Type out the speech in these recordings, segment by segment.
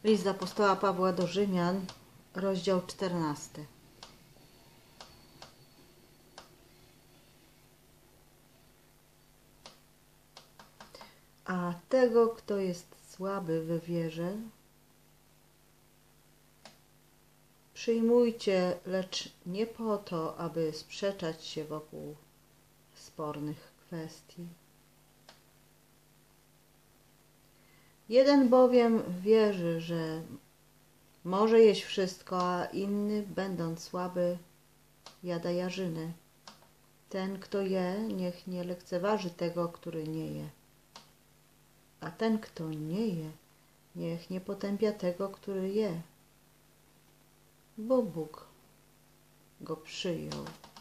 List apostoła Pawła do Rzymian, rozdział 14. A tego, kto jest słaby we wierze, przyjmujcie, lecz nie po to, aby sprzeczać się wokół spornych kwestii. Jeden bowiem wierzy, że może jeść wszystko, a inny, będąc słaby, jada jarzyny. Ten, kto je, niech nie lekceważy tego, który nie je. A ten, kto nie je, niech nie potępia tego, który je, bo Bóg go przyjął.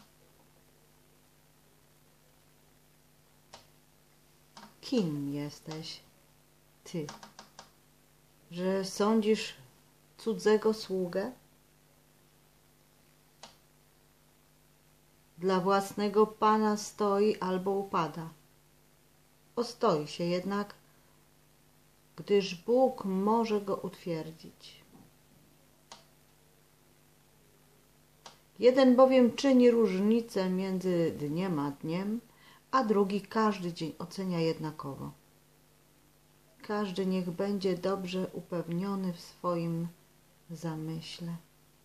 Kim jesteś ty, że sądzisz cudzego sługę? Dla własnego Pana stoi albo upada. Ostoi się jednak, gdyż Bóg może go utwierdzić. Jeden bowiem czyni różnicę między dniem a dniem, a drugi każdy dzień ocenia jednakowo. Każdy niech będzie dobrze upewniony w swoim zamyśle.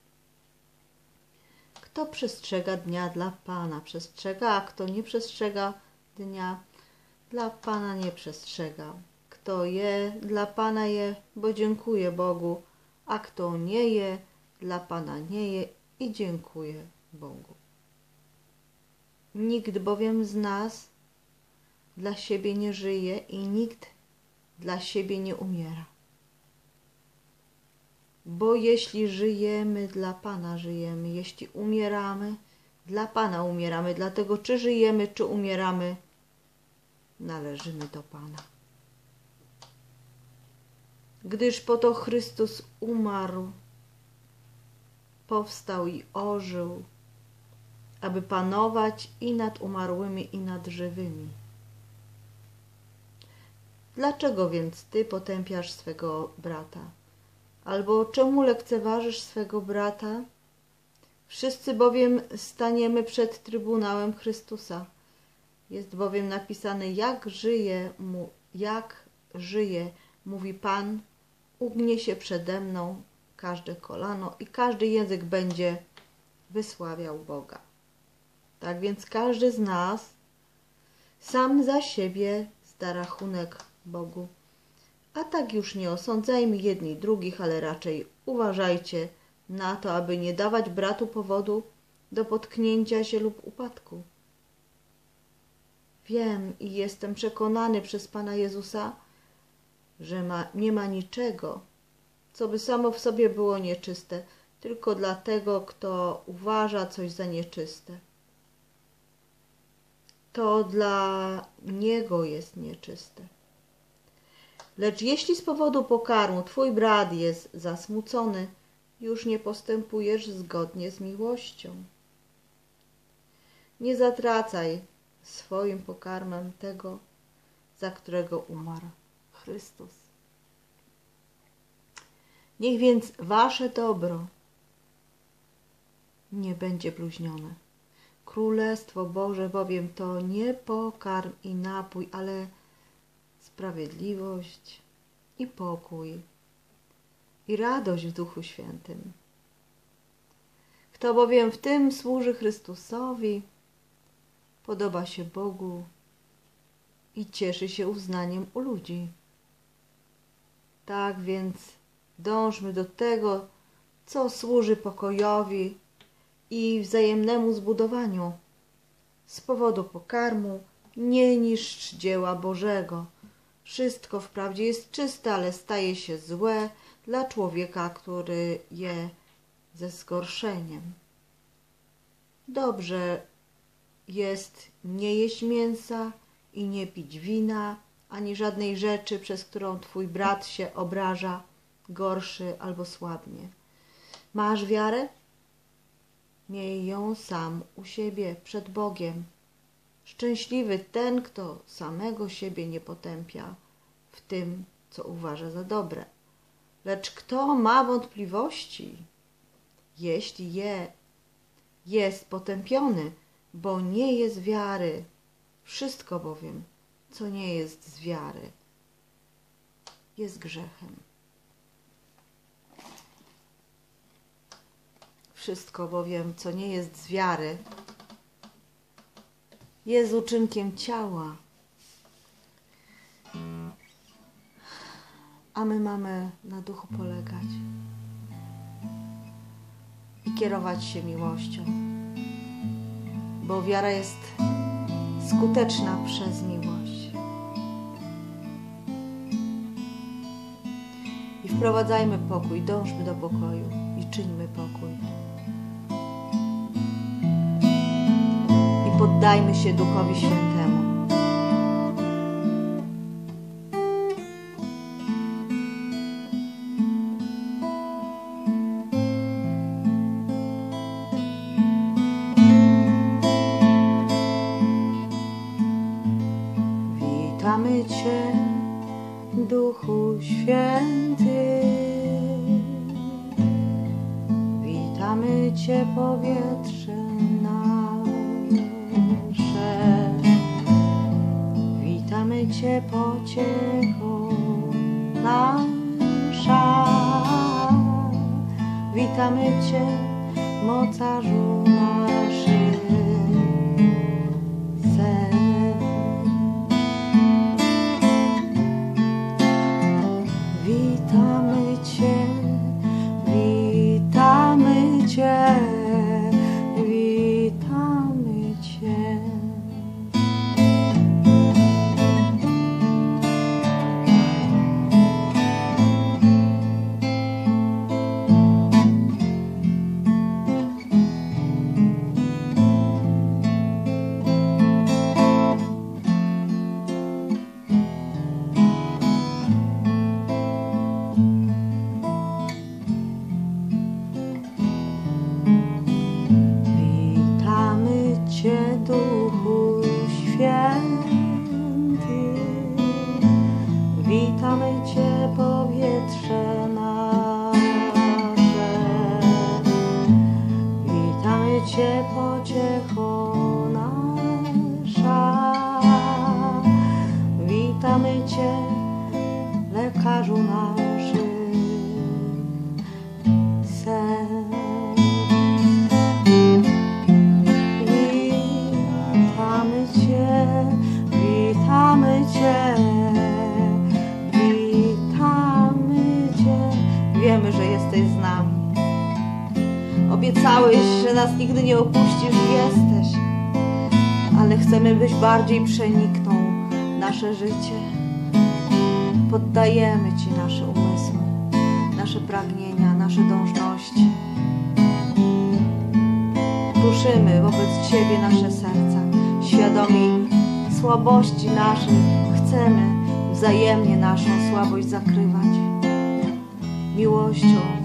Kto przestrzega dnia, dla Pana przestrzega, a kto nie przestrzega dnia, dla Pana nie przestrzega. Kto je, dla Pana je, bo dziękuje Bogu, a kto nie je, dla Pana nie je i dziękuję Bogu. Nikt bowiem z nas dla siebie nie żyje i nikt dla siebie nie umiera. Bo jeśli żyjemy, dla Pana żyjemy, jeśli umieramy, dla Pana umieramy. Dlatego czy żyjemy, czy umieramy, należymy do Pana. Gdyż po to Chrystus umarł, powstał i ożył, aby panować i nad umarłymi, i nad żywymi. Dlaczego więc ty potępiasz swego brata? Albo czemu lekceważysz swego brata? Wszyscy bowiem staniemy przed Trybunałem Chrystusa. Jest bowiem napisane, jak żyje, mówi Pan, ugnie się przede mną każde kolano i każdy język będzie wysławiał Boga. Tak więc każdy z nas sam za siebie zda rachunek Bogu. A tak już nie osądzajmy jedni drugich, ale raczej uważajcie na to, aby nie dawać bratu powodu do potknięcia się lub upadku. Wiem i jestem przekonany przez Pana Jezusa, że nie ma niczego, co by samo w sobie było nieczyste, tylko dla tego, kto uważa coś za nieczyste. To dla niego jest nieczyste. Lecz jeśli z powodu pokarmu twój brat jest zasmucony, już nie postępujesz zgodnie z miłością. Nie zatracaj swoim pokarmem tego, za którego umarł Chrystus. Niech więc wasze dobro nie będzie bluźnione. Królestwo Boże bowiem to nie pokarm i napój, ale sprawiedliwość i pokój i radość w Duchu Świętym. Kto bowiem w tym służy Chrystusowi, podoba się Bogu i cieszy się uznaniem u ludzi. Tak więc dążmy do tego, co służy pokojowi i wzajemnemu zbudowaniu. Z powodu pokarmu nie niszcz dzieła Bożego. Wszystko wprawdzie jest czyste, ale staje się złe dla człowieka, który je ze zgorszeniem. Dobrze jest nie jeść mięsa i nie pić wina, ani żadnej rzeczy, przez którą twój brat się obraża, gorszy albo słabnie. Masz wiarę? Miej ją sam u siebie przed Bogiem. Szczęśliwy ten, kto samego siebie nie potępia w tym, co uważa za dobre. Lecz kto ma wątpliwości, jeśli jest potępiony, bo nie jest wiary. Wszystko bowiem, co nie jest z wiary, jest grzechem. Wszystko bowiem, co nie jest z wiary, jest uczynkiem ciała. A my mamy na duchu polegać i kierować się miłością, bo wiara jest skuteczna przez miłość. I wprowadzajmy pokój, dążmy do pokoju i czyńmy pokój. I poddajmy się Duchowi Świętemu. Witamy Cię, Duchu Święty. Witamy Cię, powietrze nasze. Witamy Cię, pociecho nasza. Witamy Cię, mocarzu naszych serc. Witamy Cię, witamy Cię, witamy Cię. Duchu Święty, witamy Cię, powietrze nasze. Witamy Cię, pociecho nasza. Witamy Cię, lekarzu naszych serc. Witamy Cię, witamy Cię. Wiemy, że jesteś z nami. Obiecałeś, że nas nigdy nie opuścisz i jesteś. Ale chcemy, byś bardziej przeniknął nasze życie. Poddajemy Ci nasze umysły, nasze pragnienia, nasze dążności. Ruszymy wobec Ciebie nasze serca, świadomi słabości naszej. Chcemy wzajemnie naszą słabość zakrywać miłością.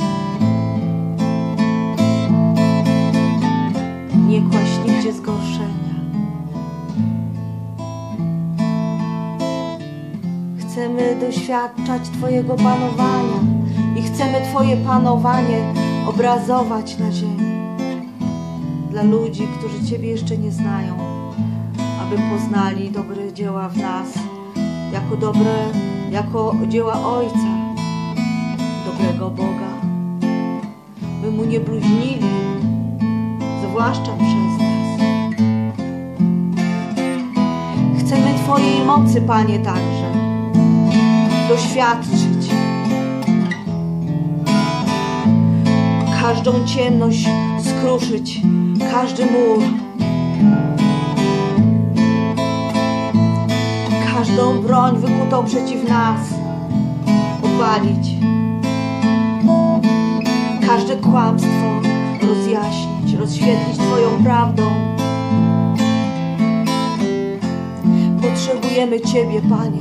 Nie kłaść nigdzie zgorszenia. Chcemy doświadczać Twojego panowania i chcemy Twoje panowanie obrazować na ziemi dla ludzi, którzy Ciebie jeszcze nie znają, aby poznali dobre dzieła w nas, jako dzieła Ojca, dobrego Boga, by Mu nie bluźnili, zwłaszcza przez nas. Chcemy Twojej mocy, Panie, także doświadczyć. Każdą ciemność skruszyć, każdy mur, każdą broń wykutą przeciw nas obalić, każde kłamstwo rozjaśnić, rozświetlić Twoją prawdą. Potrzebujemy Ciebie, Panie.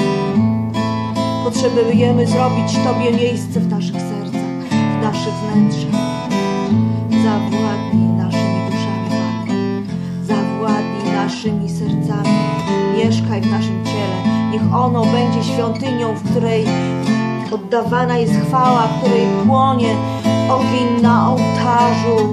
Potrzebujemy zrobić Tobie miejsce w naszych sercach, w naszych wnętrzach. Zawładnij naszymi duszami, Panie. Zawładnij naszymi sercami. Mieszkaj w naszym ciele. Niech ono będzie świątynią, w której Oddawana jest chwała, której płonie ogień na ołtarzu.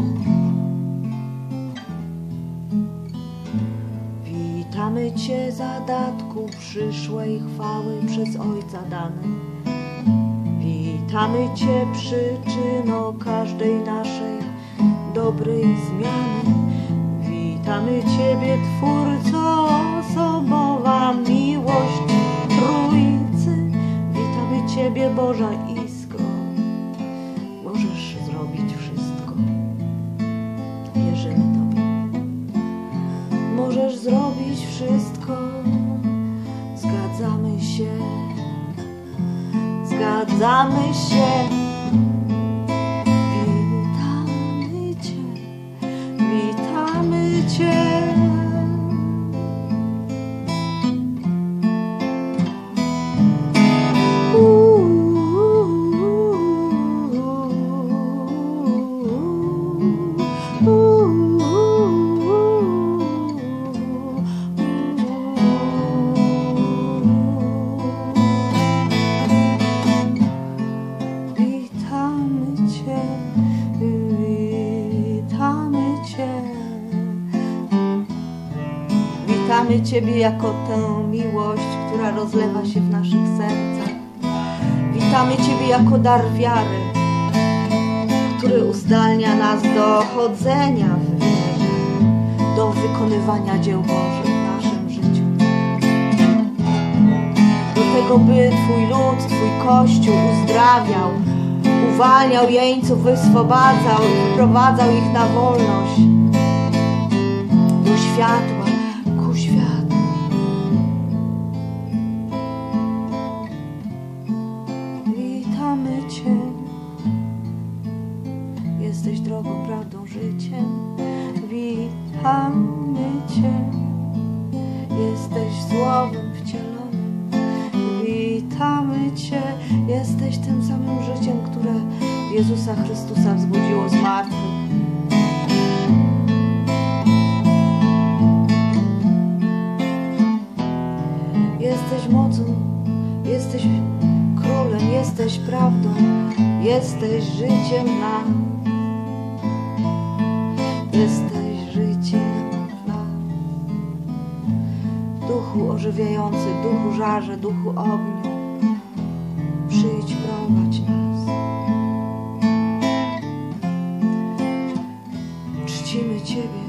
Witamy Cię, zadatku przyszłej chwały przez Ojca dany. Witamy Cię, przyczyno każdej naszej dobrej zmiany. Witamy Ciebie, Twórco, osobowa miłość Trójcy. Witamy Ciebie, Boża Iskro. Możesz zrobić wszystko. Wierzymy Tobie. Możesz zrobić wszystko. Zgadzamy się. Zgadzamy się. Witamy Cię. Witamy Cię. Witamy Ciebie jako tę miłość, która rozlewa się w naszych sercach. Witamy Ciebie jako dar wiary, który uzdalnia nas do chodzenia w wierze, do wykonywania dzieł Bożych w naszym życiu. Do tego, by Twój lud, Twój Kościół uzdrawiał, uwalniał jeńców, wyswobadzał i wyprowadzał ich na wolność do światła. Witamy Cię. Jesteś drogą, prawdą, życiem. Witamy Cię. Jesteś słowem wcielonym. Witamy Cię. Jesteś tym samym życiem, które Jezusa Chrystusa wzbudziło z martwych. Jesteś mocą, jesteś królem, jesteś prawdą, jesteś życiem nam. Jesteś życiem w nas. Duchu ożywiający, Duchu żarze, Duchu ogniu, przyjdź, prowadź nas. Czcimy Ciebie.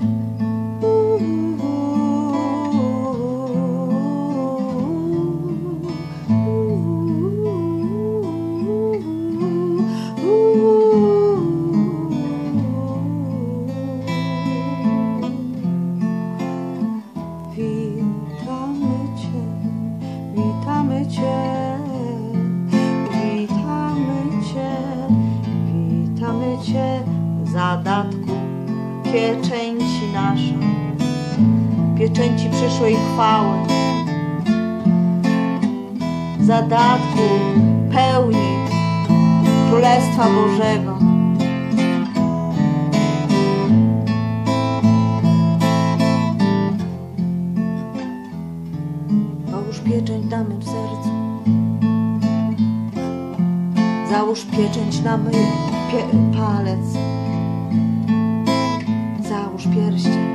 Witamy Cię, witamy Cię, zadatku, pieczęci nasza, pieczęci przyszłej chwały, zadatku pełni Królestwa Bożego. Załóż pieczęć na mym sercu. Załóż pieczęć na mój palec. Załóż pierścień.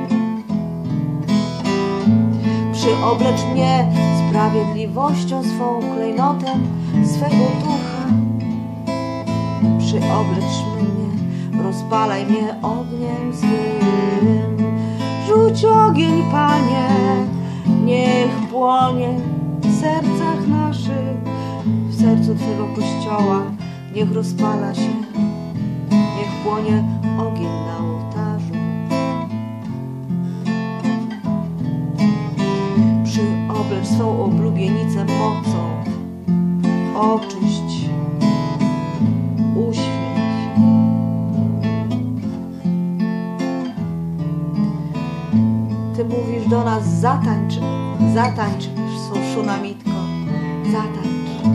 Przyoblecz mnie sprawiedliwością swą, klejnotem swego ducha. Przyoblecz mnie, rozpalaj mnie ogniem swym. Rzuć ogień, Panie, niech płonie w sercach naszych, w sercu Twego Kościoła, niech rozpala się, niech płonie ogień na ołtarzu. Przyoblecz swą oblubienicę mocą, oczyść, uświęć. Ty mówisz do nas, zatańcz, zatańcz, szunamitko, zatańcz.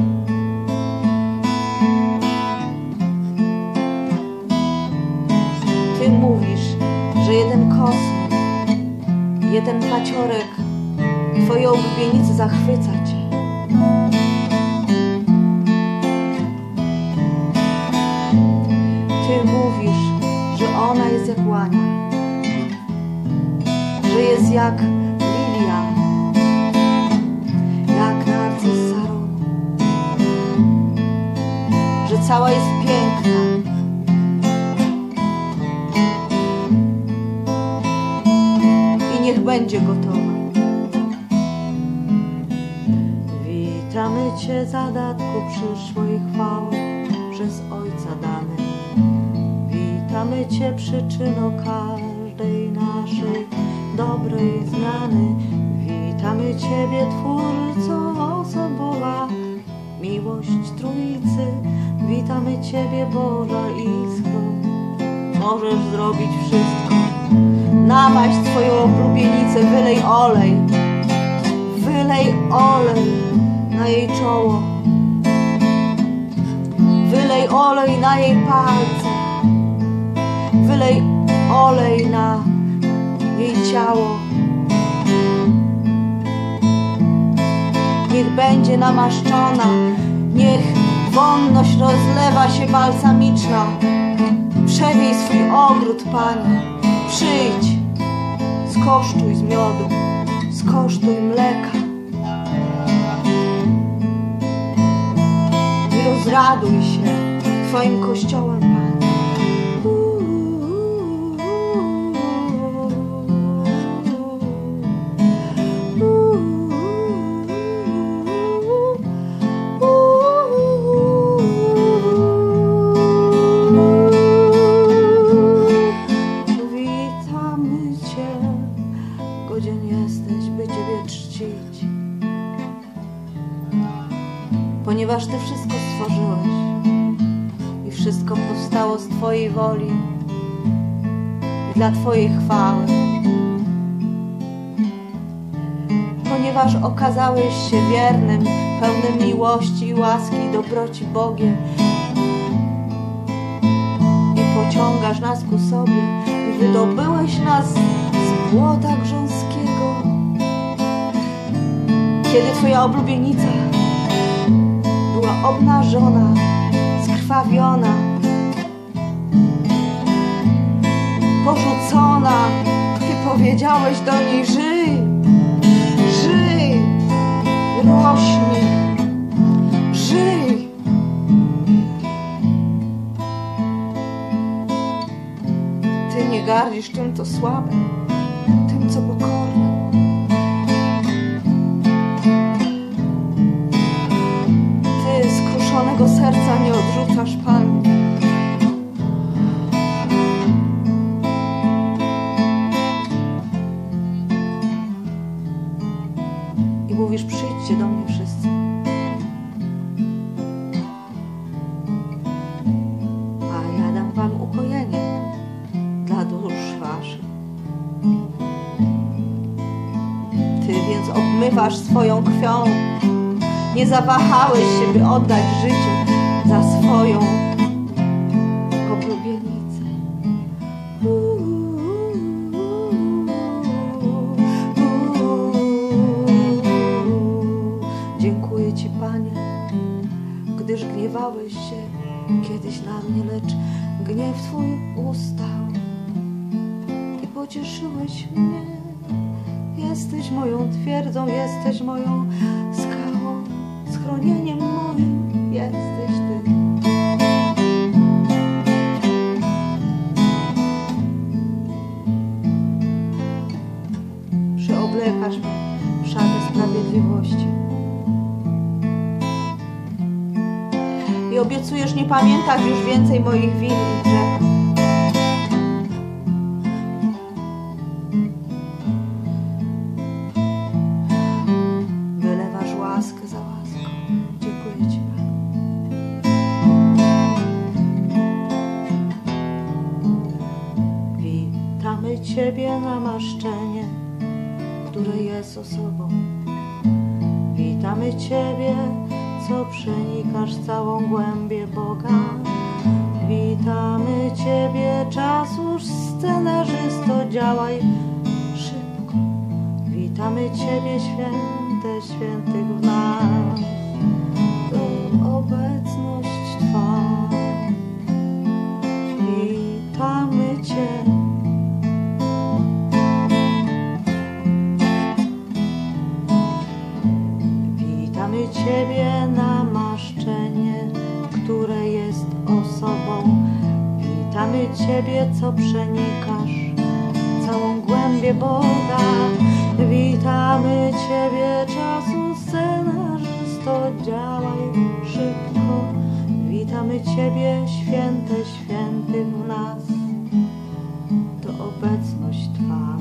Ty mówisz, że jeden kosmik, jeden paciorek Twojej oblubienicy zachwyca Cię. jest jak łania, że jest jak lilia, jak narcyz Saronu, że cała jest piękna. I niech będzie gotowa. Witamy Cię, zadatku przyszłej chwały, przez Ojca dany. Witamy Cię, przyczyno każdej naszej dobrej zmiany. Witamy Ciebie, Twórco osobowa, miłość Trójcy. Witamy Ciebie, Boża Iskro. Możesz zrobić wszystko. Namaść Twoją oblubienicę, wylej olej. Wylej olej na jej czoło. Wylej olej na jej palce. Wylej olej na jej ciało. Niech będzie namaszczona, niech wonność rozlewa się balsamiczna. Przewiej swój ogród, Panie. Przyjdź, skosztuj z miodu, skosztuj mleka i rozraduj się Twoim Kościołem, Panie. Godzien jesteś, by Ciebie czcić, ponieważ Ty wszystko stworzyłeś i wszystko powstało z Twojej woli i dla Twojej chwały. Ponieważ okazałeś się wiernym, pełnym miłości i łaski i dobroci Bogiem i pociągasz nas ku sobie i wydobyłeś nas z błota grząskiego. Kiedy Twoja oblubienica była obnażona, skrwawiona, porzucona, Ty powiedziałeś do niej: żyj, żyj, rośnij, żyj. Ty nie gardzisz tym, co słabe, tym, co pokorne. Ty skruszonego serca nie odrzucasz, Panie. I mówisz: przyjdźcie do mnie wszyscy. A ja dam Wam ukojenie dla dusz waszych. Ty więc obmywasz swoją krwią. Nie zawahałeś się, by oddać życie za swoją oblubienicę. Dziękuję Ci, Panie, gdyż gniewałeś się kiedyś na mnie, lecz gniew Twój ustał i pocieszyłeś mnie. Jesteś moją twierdzą, jesteś moją skałą, schronieniem moim jesteś Ty. Przyoblekasz mnie w szatę sprawiedliwości i obiecujesz nie pamiętać już więcej moich win i grzechów. Wylewasz łaskę za łaską. Dziękuję Ci, Panie. Witamy Ciebie, namaszczenie, które jest osobą. Witamy Ciebie, co przenikasz całą głębię Boga. Witamy Ciebie, czas już scenarzysto, działaj szybko. Witamy Ciebie, święte świętych w nas, to obecność Twa. Witamy Cię, sobą. Witamy Ciebie, co przenikasz całą głębię Boga. Witamy Ciebie, czasu scenarzysto, działaj szybko. Witamy Ciebie, święte świętych w nas, to obecność Twa.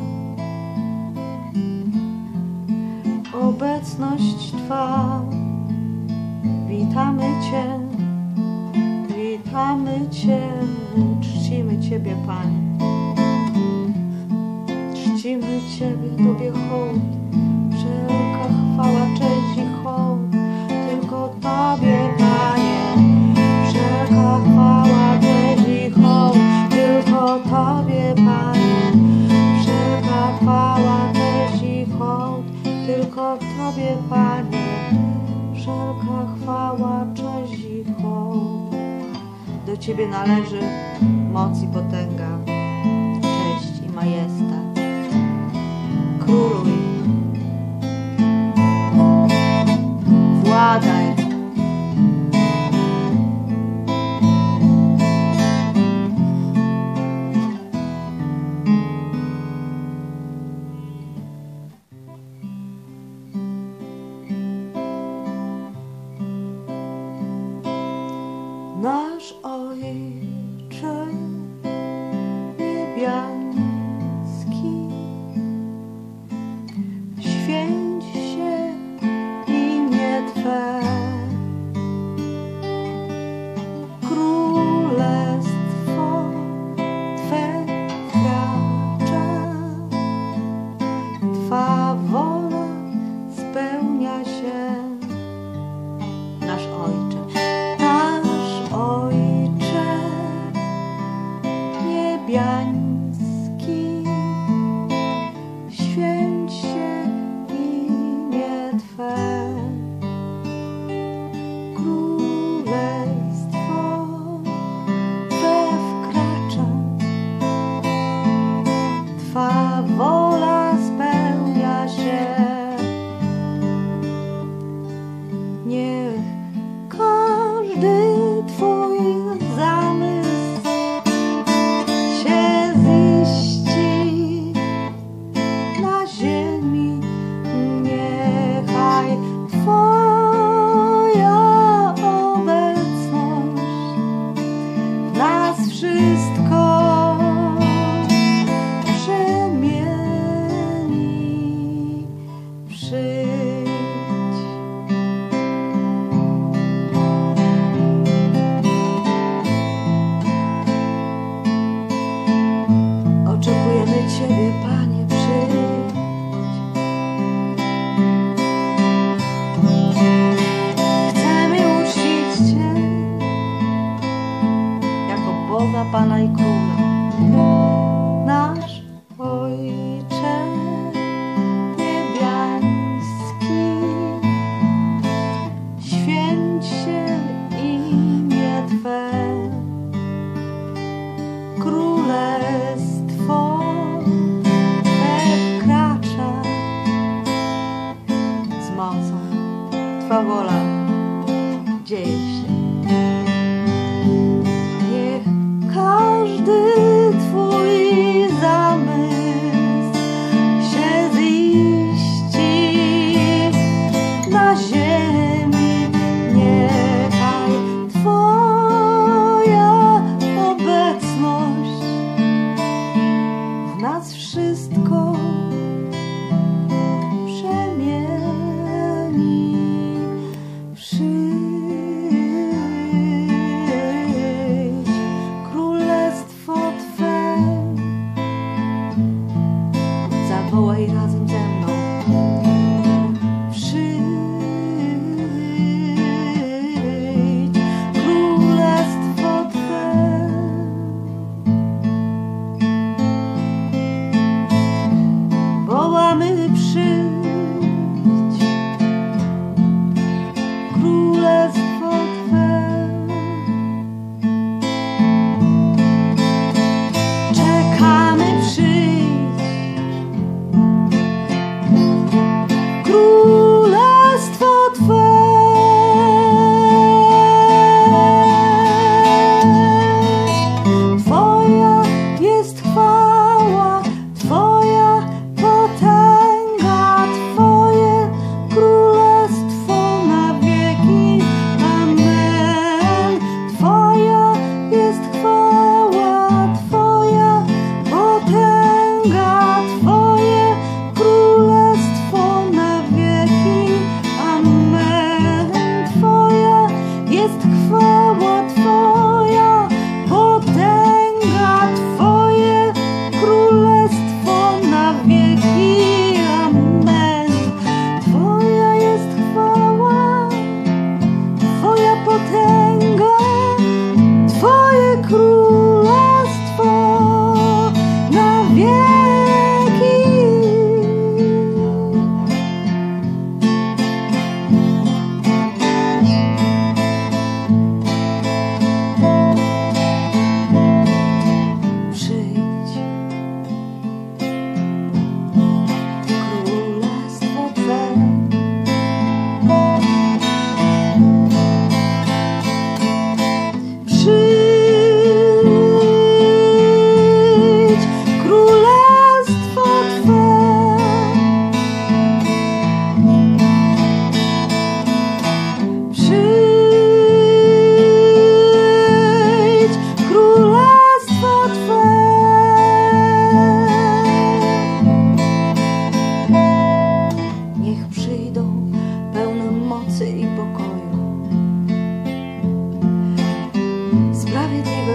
Obecność Twa. Witamy Cię, witamy Cię, czcimy Ciebie, Panie. Czcimy Ciebie, Tobie hołd, wszelka chwała, cześć i hołd, tylko Tobie, Panie. Wszelka chwała, cześć i hołd, tylko Tobie, Panie. Wszelka chwała, cześć i hołd, tylko Tobie, Panie. Wszelka chwała, cześć i hołd. Do Ciebie należy moc i potęga, cześć i majestat. Króluj, władaj. Nasz Ojcze niebiański, święć się imię Twe, królestwo Twe wkracza, Twa wola spełnia się. Nasz Ojcze, Ojcze niebiański, święć się imię Twe, królestwo Twe wkracza, Twa wola spełnia się. Niech każdy Twój zamysł się ziści na ziemi. Niechaj Twoja obecność w nas wszystko przemieni. Przyjdź. Oczekujemy Ciebie, Panie, przyjdź. Chcemy uczcić Cię jako Boga, Pana i Króla. Nasz Ojcze niebiański, święć się imię Twe, królestwo Twe wkracza, z mocą Twa wola dzieje się. Niech każdy Twój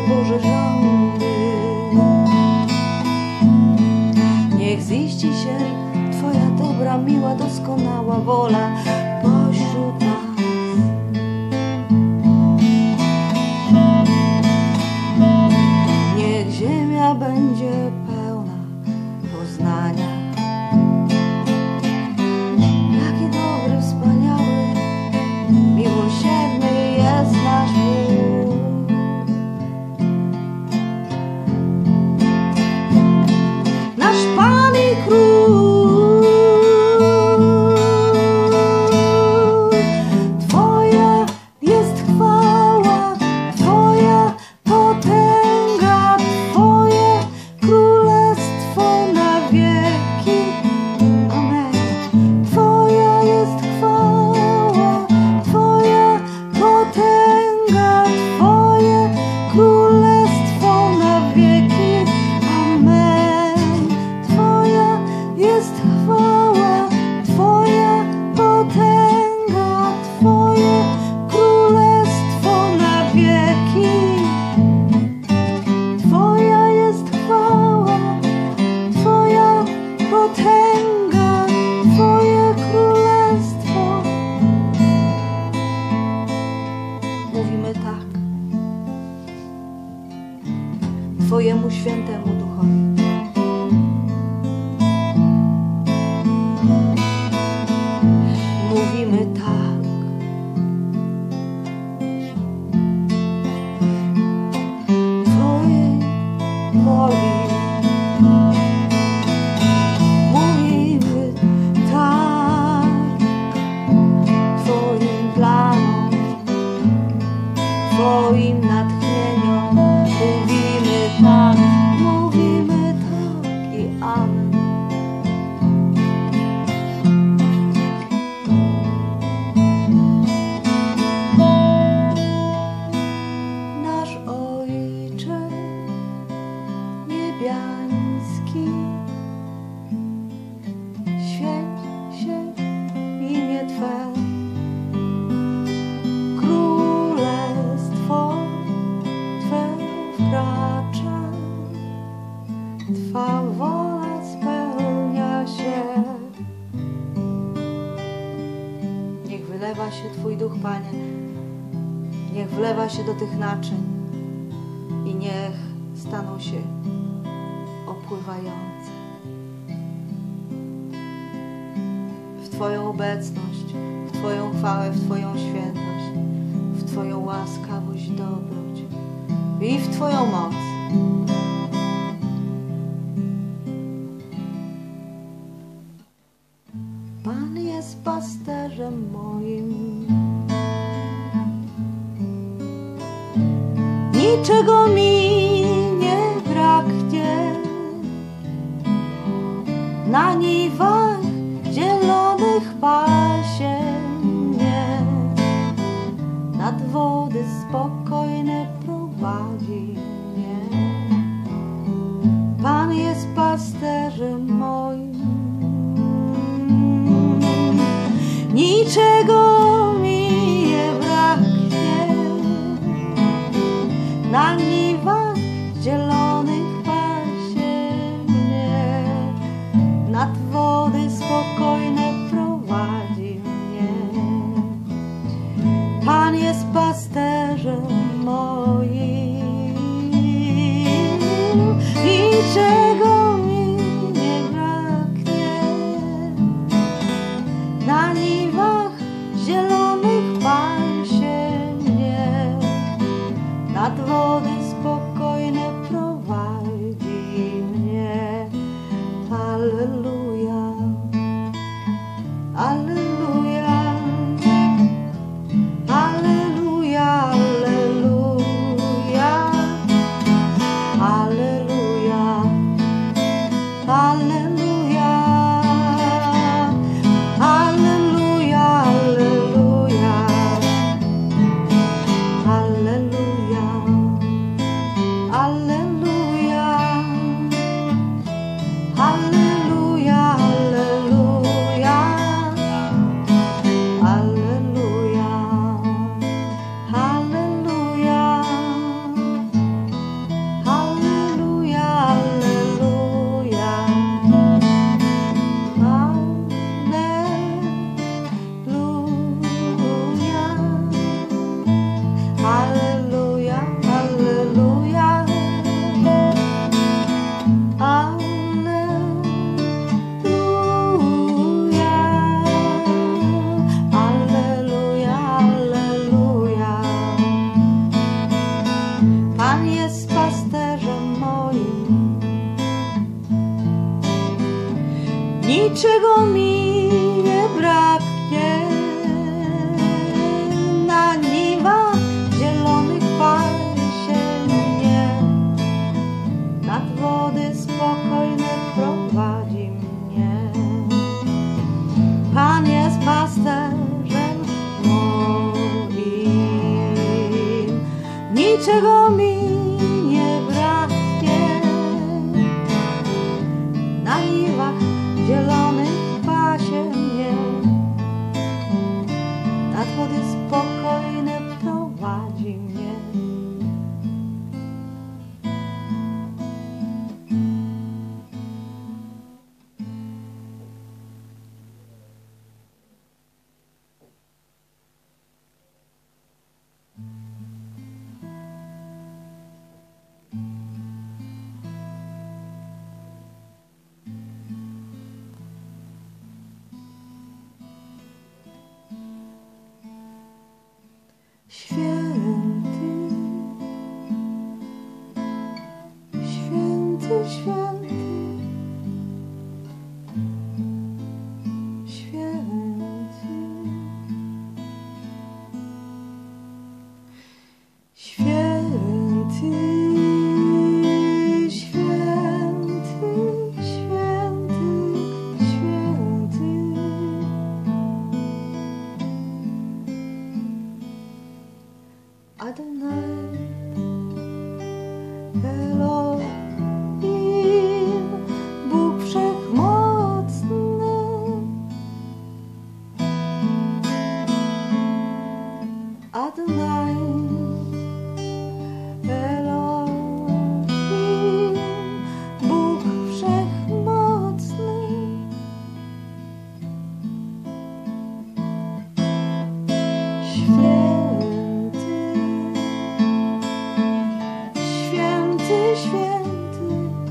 Boże rządy. Niech ziści się Twoja dobra, miła, doskonała wola pośród nas. Niech ziemia będzie pełna poznania. Jaki dobry, wspaniały, miłosierny jest nasz Bóg. Nasz Pan i Król, Twoja jest chwała, Twoja potęga, Twoje królestwo na wieki. Amen. Twoja jest chwała, Twoja potęga, Twoje królestwo na wieki. Amen. Twoja jest chwała, Twoja potęga, Twoje królestwo na wieki. Twoja jest chwała, Twoja potęga, Twoje królestwo. Mówimy tak Twojemu świętemu Duchowi. Mówimy tak Twojej woli. Mówimy tak Twoim planom, Twoim natchnieniom. Mówimy tak i amen. Nasz Ojcze niebiański, święć się imię Twe, królestwo Twe wkracza, Twa wola spełnia się. Niech wylewa się Twój Duch, Panie, niech wlewa się do tych naczyń i niech staną się opływające w Twoją obecność, w Twoją chwałę, w Twoją świętość, w Twoją łaskawość, dobroć i w Twoją moc. Pan jest pasterzem moim, niczego mi nie braknie. Na niwach zielonych pasie mnie, nad wody spokojne prowadzi mnie. Pan jest pasterzem moim, niczego mi nie braknie. Na niwach zielonych pasie mnie, nad wody spokojne prowadzi mnie. Pan jest pasterzem moim, niczego mi nie braknie. Na niwach zielonych pasie mnie, nad wody spokojne prowadzi mnie. Alleluja, alleluja, alleluja, alleluja, alleluja, alleluja, alleluja, alleluja, alleluja, alleluja, alleluja. niczego mi nie braknie. Na niwach zielonych pasie mnie, nad wody spokojne prowadzi mnie. Pan jest pasterzem moim, niczego mi nie braknie. Na niwach zielonych pasie mnie, nad wody spokojne prowadzi mnie. Święty, święty, święty, święty, święty, święty, święty, święty. Adonai, Elohim, Bóg Wszechmocny. Adonai, Elohim, Bóg Wszechmocny. Święty, święty,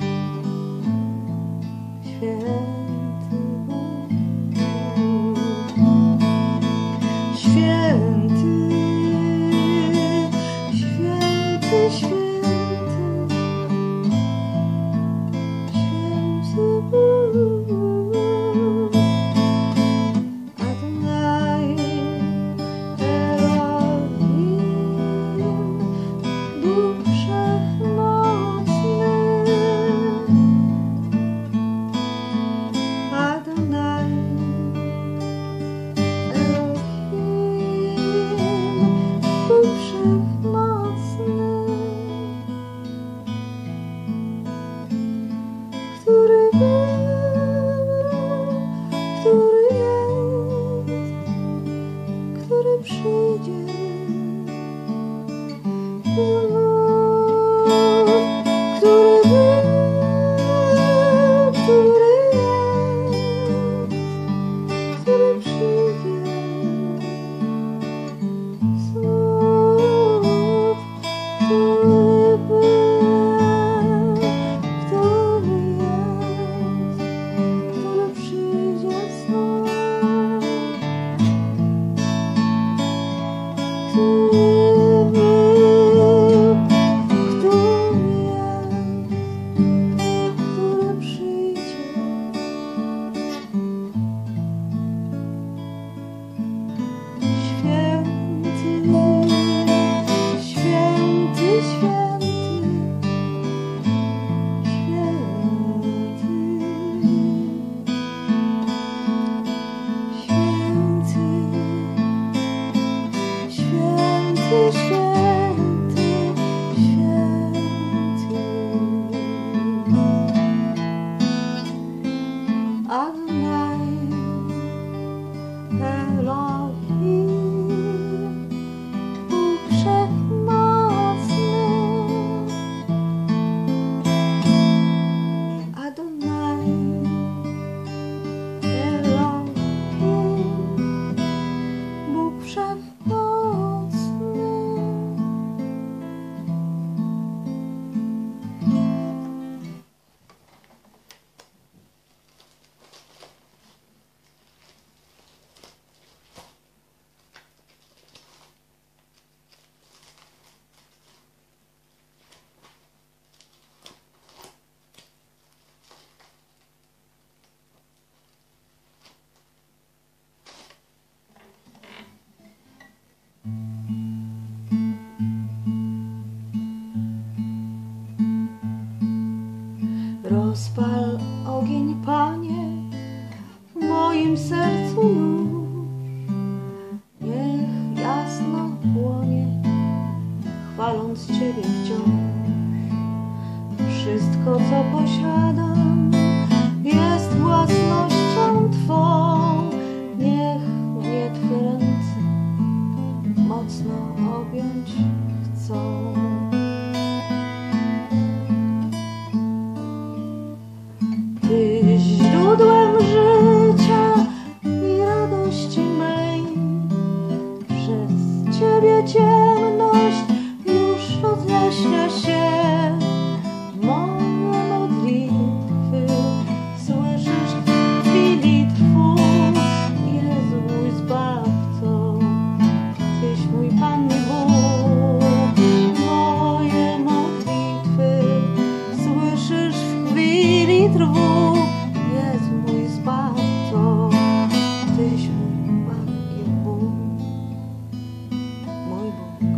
święty Bóg. Święty, święty, święty, święty Bóg. Adonai, Elohim, Bóg Wszechmocny. Rozpal ogień, Panie, w moim sercu już. Niech jasno płonie, chwaląc Ciebie wciąż. Wszystko, co posiadam, jest własnością Twą. Niech mnie Twe ręce mocno objąć chcą. Tyś źródłem życia i radości mej. Przez Ciebie ciemność już rozjaśnia się. Moje modlitwy słyszysz w chwili trwu. Jezu mój Zbawco, Tyś mój Pan i Bóg. Moje modlitwy słyszysz w chwili trwu. Jezu mój Zbawco, Tyś mój Pan i Bóg. Mój Bóg.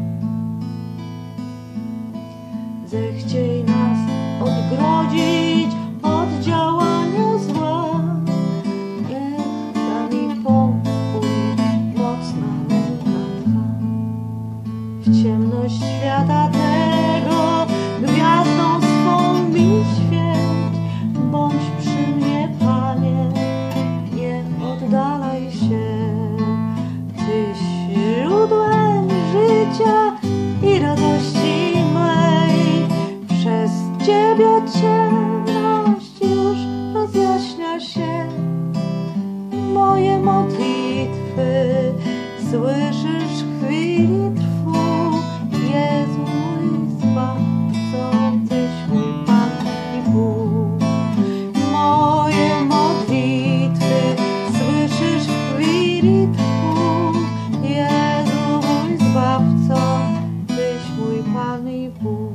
Zechciej nas odgrodzić od działania zła. Niech da mi pokój mocna ręka Twa. W ciemność świata tego gwiazdą swą mi świeć. Bądź przy mnie, Panie, nie oddalaj się. Tyś źródłem życia i radości mej. Przez Ciebie ciemność już rozjaśnia się. Moje modlitwy słyszysz w chwili trwu. Jezu mój Zbawco, Tyś mój Pan i Bóg. Moje modlitwy słyszysz w chwili trwu. Jezu mój Zbawco, Tyś mój Pan i Bóg.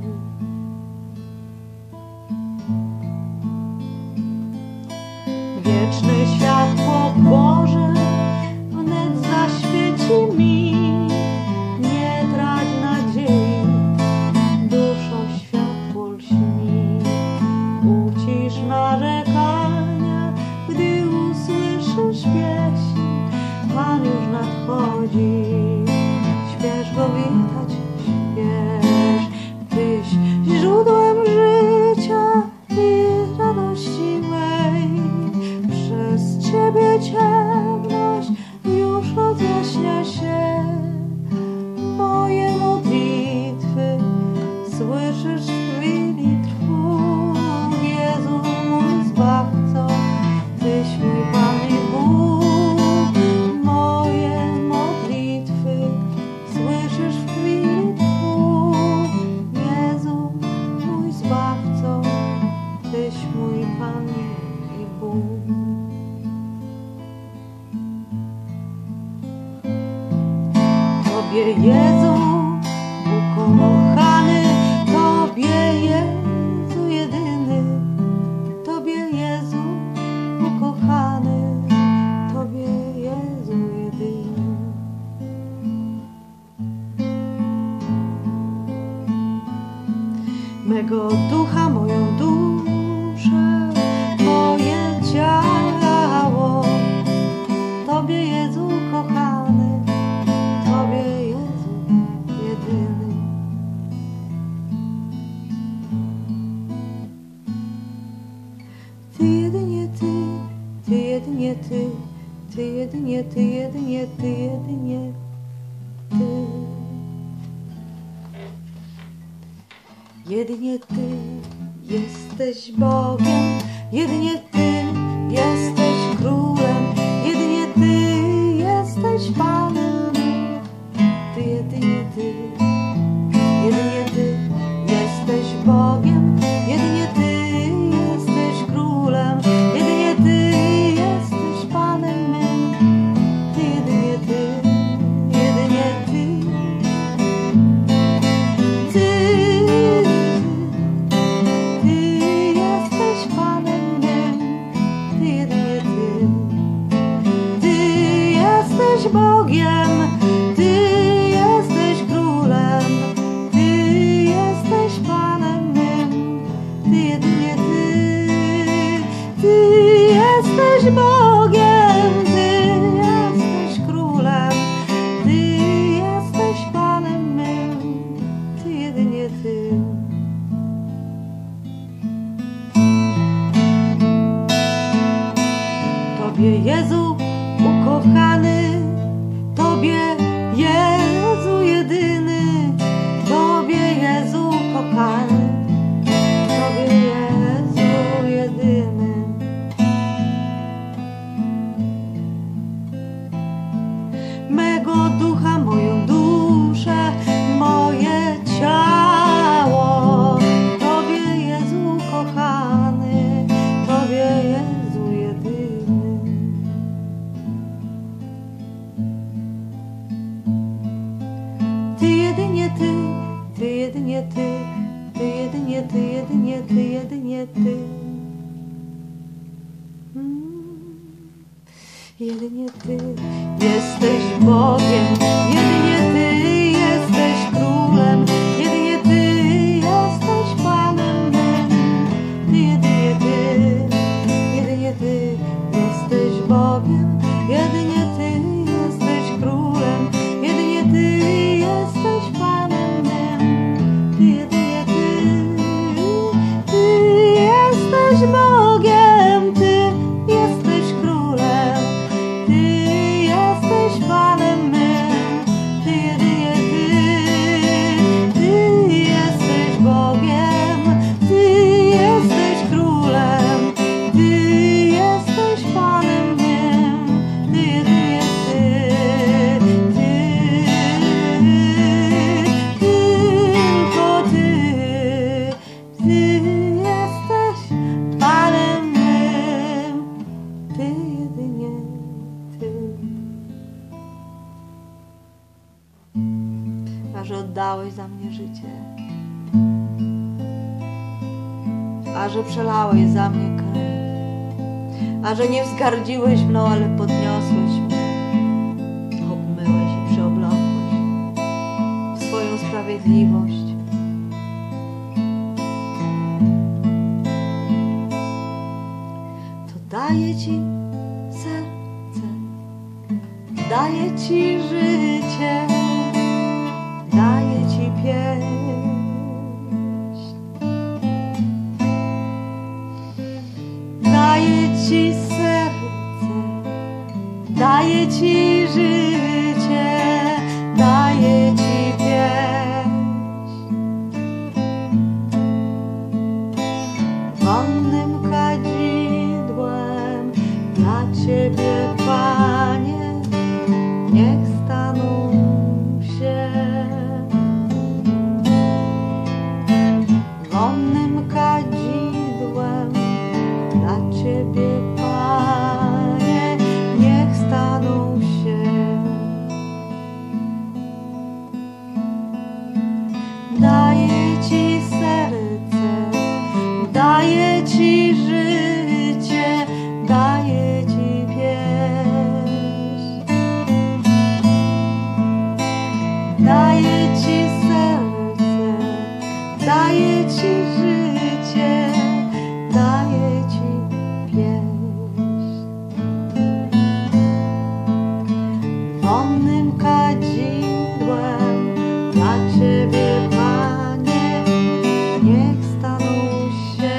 Wieczne światło Boże wnet zaświeci mi. Nie trać nadziei, duszo światło lśni. Ucisz narzekania, gdy usłyszysz pieśń. Pan już nadchodzi, śpiesz go witać, śpiesz. Tyś źródłem życia i radości mej. Przez Ciebie ciemność już rozjaśnia się. Moje modlitwy słyszysz w chwili trwu. Jezu mój Zbawco, Tyś mój Pan i Bóg. Moje modlitwy słyszysz w chwili trwu. Jezu mój Zbawco, Tyś mój Pan i Bóg. Tobie, Jezu, ukochany, Tobie, Jezu, jedyny. Tobie, Jezu, ukochany, Tobie, Jezu, jedyny. Mego ducha, moją duszę, moje ciało. Tobie, Jezu, kochany, Tobie, Jezu, jedyny. Ty, jedynie Ty, Ty, jedynie Ty, Ty, jedynie Ty, jedynie Ty, jedynie Ty. Jedynie Ty jesteś Bogiem, jedynie Ty jesteś Królem, jedynie Ty jesteś Panem. Ty, jedynie Ty, jedynie Ty jesteś Bogiem, jedynie Ty jesteś Królem, jedynie Ty jesteś Panem mym. Ty, jedynie Ty, jedynie Ty. Ty jesteś Panem mym. jesteś Bogiem, Ty jesteś Królem, Ty jesteś Panem mym, Ty jedynie Ty. Tobie, Jezu ukochany, Tobie, Jezu jedyny, Tobie, Jezu kochany, Tobie, Jezu jedyny. Mego ducha, moją duszę, moje ciało, Tobie, Jezu kochany, Tobie, Jezu jedyny. Ty jedynie Ty, Ty jedynie Ty, Ty jedynie Ty, jedynie Ty, jedynie Ty. Jedynie Ty jesteś Bogiem, jedynie Ty jesteś Królem, jedynie Ty jesteś Panem mym, Ty jedynie Ty, jedynie Ty jesteś Bogiem, jedynie Ty jesteś Królem, jedynie Ty jesteś Panem mym, Ty jedynie Ty, Ty jesteś Bogiem, Ty jesteś Królem, Ty jesteś Panem mym, Ty jedynie Ty, Ty jesteś Bogiem, Ty jesteś Królem, Ty jesteś Panem mym, Ty jedynie Ty, tylko Ty, Ty jesteś Panem mym, Ty jedynie Ty. A że oddałeś za mnie życie, a że przelałeś za mnie krew, a że nie wzgardziłeś mną, ale podniosłeś mnie, obmyłeś i przeoblokłeś w swoją sprawiedliwość. To daję Ci serce, daję Ci życie, daję Ci pieśń. Daję Ci serce, daję Ci życie, daję Ci pieśń. Wonnym kadzidłem dla Ciebie, Panie, niech staną się. Wonnym kadzidłem dla Ciebie, Panie, niech staną się. Daję Ci serce, daję Ci życie, daję Ci pieśń. Daję Ci serce, daję Ci życie, daję Ci pieśń. Wonnym kadzidłem dla Ciebie, Panie, niech staną się.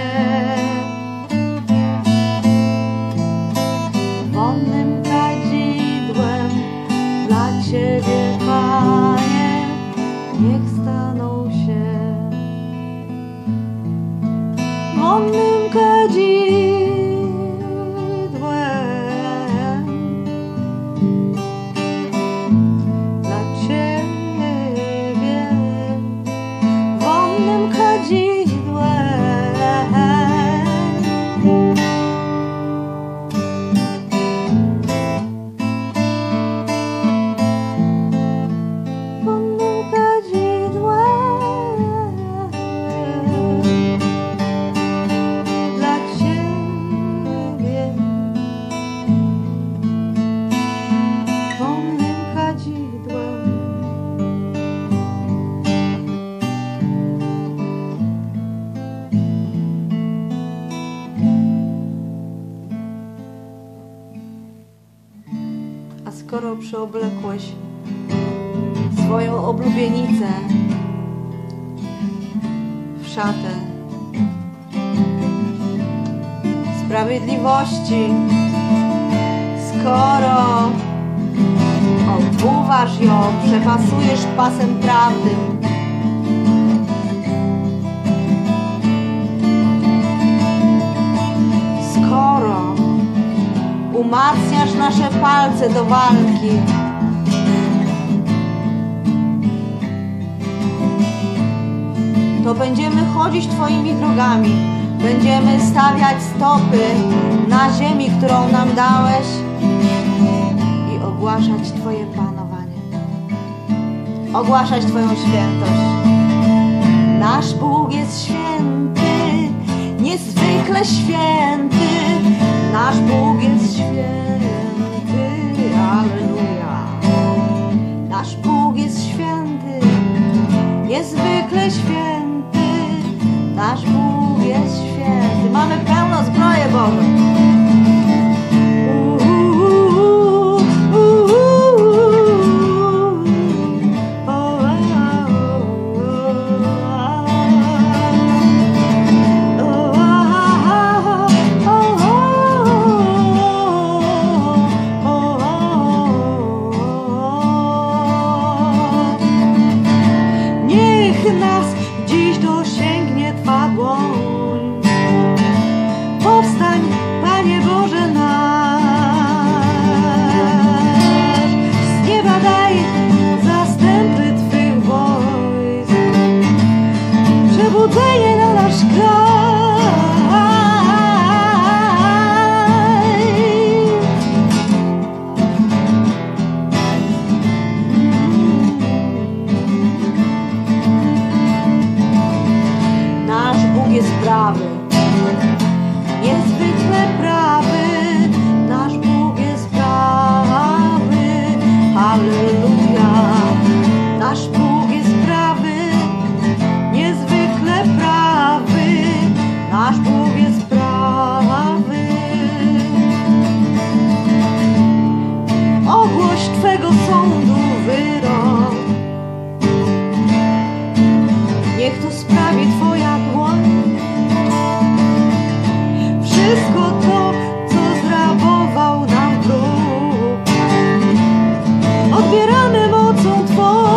Wonnym kadzidłem dla Ciebie, Panie, niech staną się. Wonnym kadzidłem dla Ciebie, wonnym kadzidłem. Wonnym kadzidłem dla Ciebie. skoro przyoblekłeś swoją oblubienicę w szatę sprawiedliwości, skoro obuwasz ją, przepasujesz pasem prawdy, skoro umacniasz nasze palce do walki, to będziemy chodzić Twoimi drogami, będziemy stawiać stopy na ziemi, którą nam dałeś i ogłaszać Twoje panowanie, ogłaszać Twoją świętość. Nasz Bóg jest święty, niezwykle święty. Nasz Bóg jest święty, alleluja. Nasz Bóg jest święty, niezwykle święty. Nasz Bóg jest święty. Mamy pełno zbroję Bożą. Nas dziś dosięgnie Twa dłoń. Powstań, Panie Boże nasz. Z nieba daj zastępy Twych wojsk, przebudzenie na nasz kraj. Jest prawy, niezwykle prawy. Nasz Bóg jest prawy, halleluja. Nasz Bóg jest prawy, niezwykle prawy. Nasz Bóg jest prawy. Ogłoś Twego sądu wyrok, niech to sprawi Twoja dłoń. Wszystko to, co zrabował nam wróg, odbieramy mocą Twą.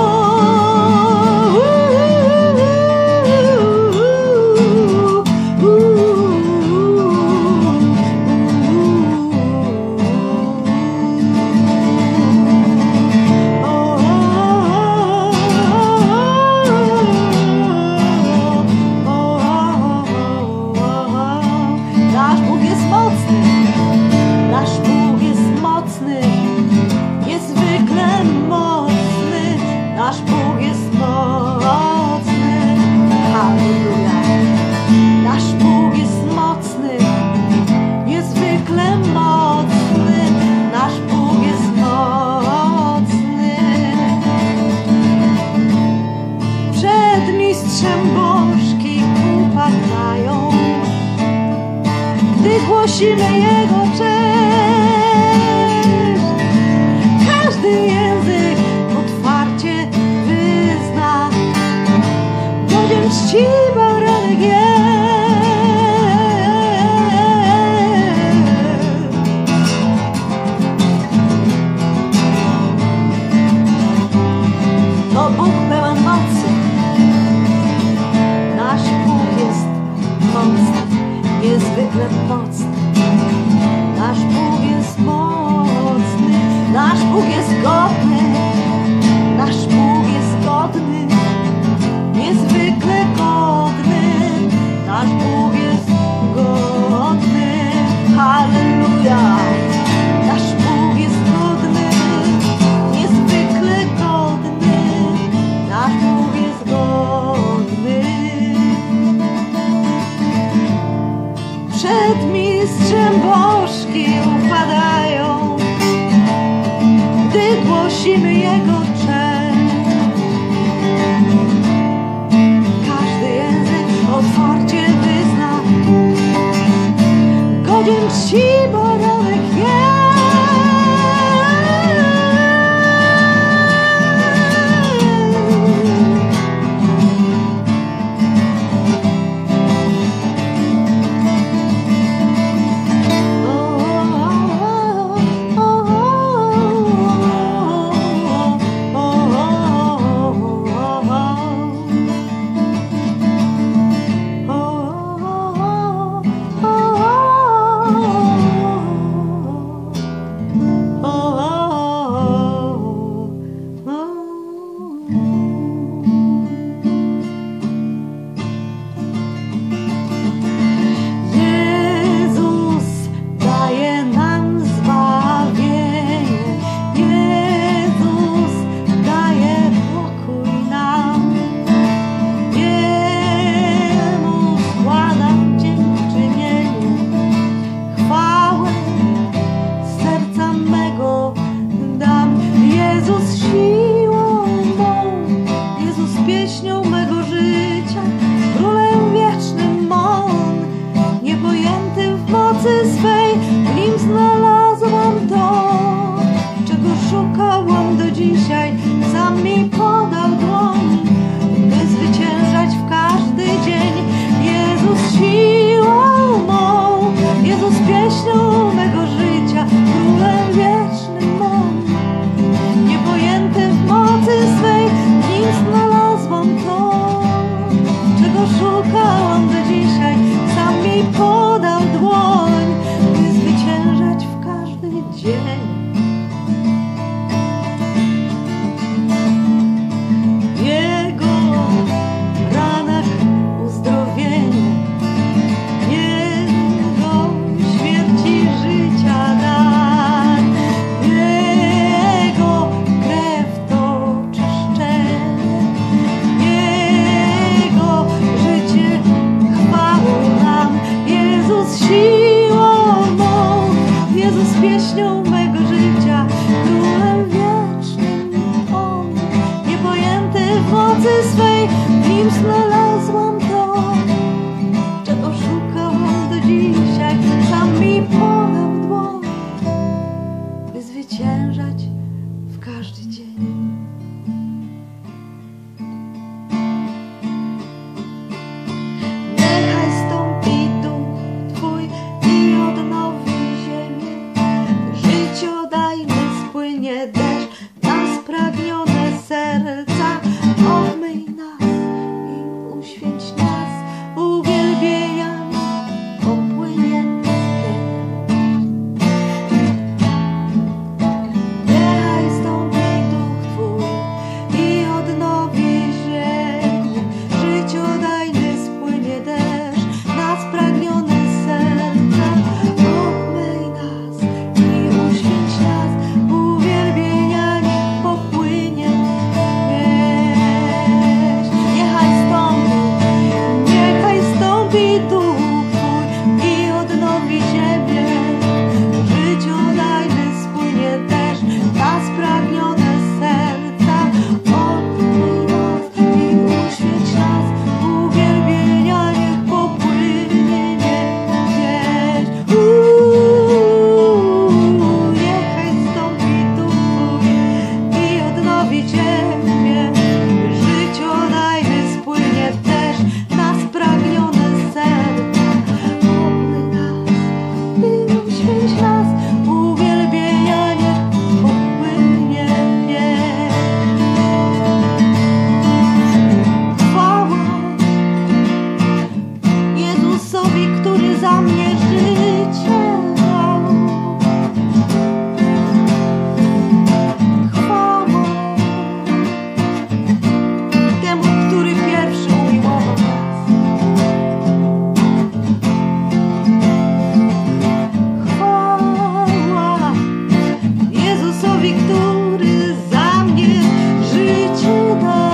Nasz Bóg jest mocny, nasz Bóg jest mocny, niezwykle mocny. Nasz Bóg jest mocny, halleluja. Nasz Bóg jest mocny, niezwykle mocny. Nasz Bóg jest mocny. Przed mistrzem bożki upadają, gdy głosimy Jego cześć. Każdy język otwarcie wyzna, godzien czci baranek jest. To Bóg pełen mocy, nasz Bóg jest mocny, niezwykle mocny. Nasz Bóg jest mocny, nasz Bóg jest godny, nasz Bóg jest godny, niezwykle godny. Nasz Bóg jest godny, halleluja. Nasz Bóg jest godny, niezwykle godny. Nasz Bóg jest godny. Przed mistrzem bożki upadają, gdy głosimy Jego cześć. Każdy język otwarcie wyzna, godzien czci baranek jest. pieśnią mego życia, królem wiecznym On, niepojęty w mocy swej, w Nim znalazłam to, czego szukałam do dzisiaj, sam mi podał dłoń, by zwyciężać w każdy dzień. Deszcz na spragnione serca, obmyj nas i uświęć nas, uwielbieniami opłynie niechaj stąpi Duch Twój i odnowi ziemię, życiodajny spłynie deszcz na spragnione serca, obmyj nas i uświęć nas, za mnie życie dał. Chwała temu, który pierwszy umiłował nas. Chwała Jezusowi, który za mnie życie dał.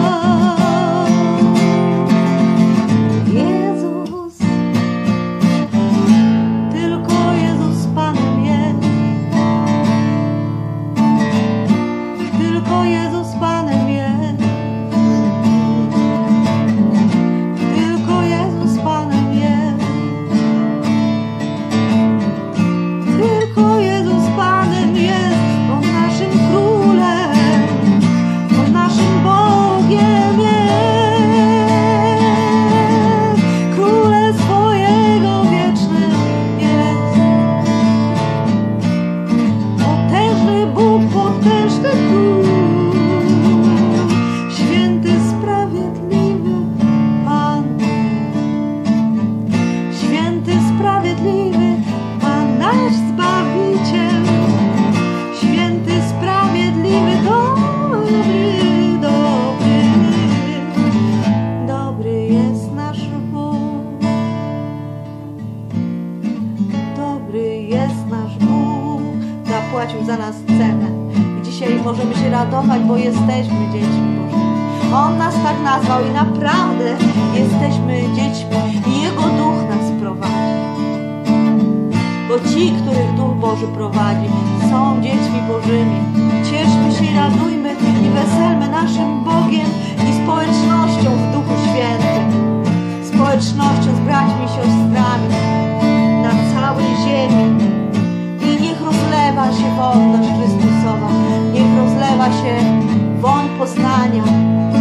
Zapłacił za nas cenę i dzisiaj możemy się radować, bo jesteśmy dziećmi Bożymi. On nas tak nazwał i naprawdę jesteśmy dziećmi i Jego Duch nas prowadzi. Bo ci, których Duch Boży prowadzi, są dziećmi Bożymi. Cieszmy się i radujmy i weselmy naszym Bogiem i społecznością w Duchu Świętym. Społecznością z braćmi i siostrami na całej ziemi. Niech rozlewa się wolność Chrystusowa, niech rozlewa się woń poznania,